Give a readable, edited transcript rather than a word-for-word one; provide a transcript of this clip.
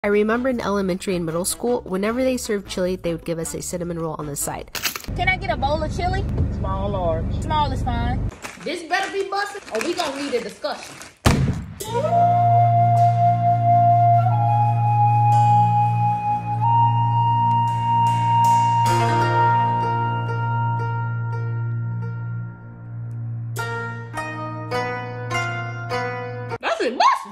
I remember in elementary and middle school, whenever they served chili, they would give us a cinnamon roll on the side. Can I get a bowl of chili? Small or large? Small is fine. This better be bussin', or we gonna need a discussion.